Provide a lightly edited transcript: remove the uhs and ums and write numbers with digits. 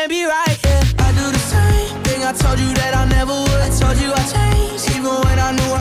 can't be right, yeah. I do the same thing I told you that I never